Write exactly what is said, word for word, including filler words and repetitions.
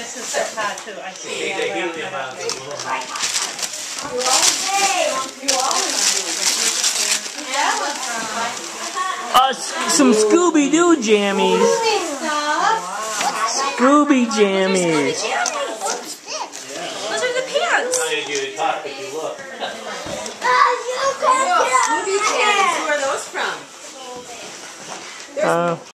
this is so hard too. I see. Uh, some Scooby-Doo jammies. Scooby jammies.